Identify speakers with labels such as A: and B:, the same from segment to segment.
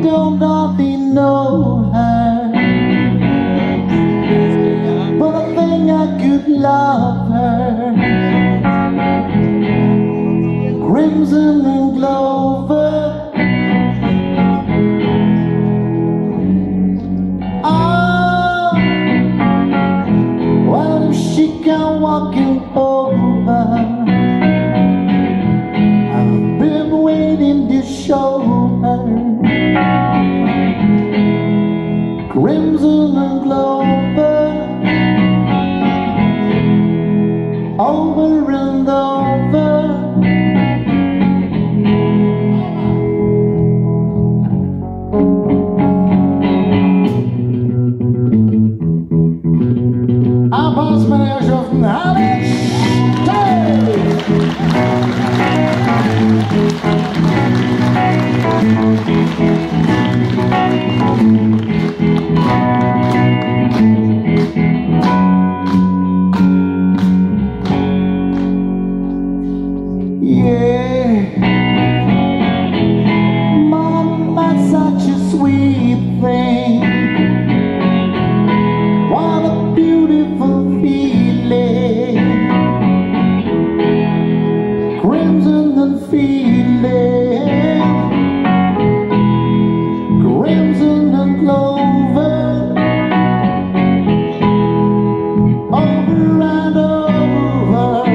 A: don't hardly know her, but I think I could love her. Crimson and clover, oh, well, if she come walking over, I've been waiting to show her. Crimson and clover, over and over. Avans of knowledge. Yeah, Mama's such a sweet thing. What a beautiful feeling, crimson and feeling, crimson and clover, over and over.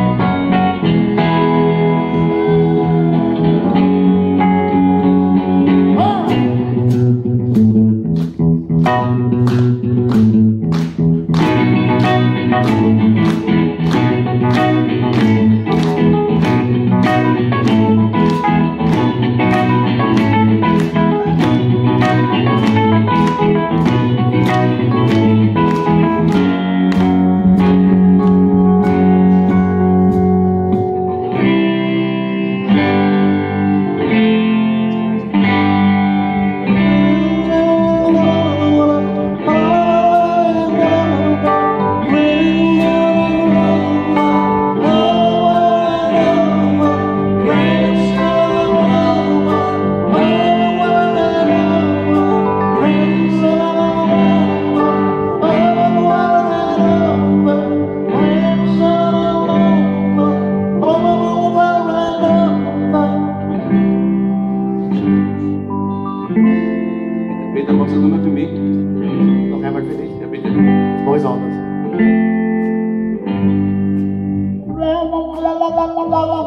B: Bitte machst du nur für mich?
A: Noch einmal für dich?
B: Ja, bitte.
A: Jetzt mach ich's anders.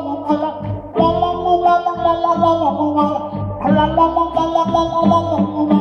A: La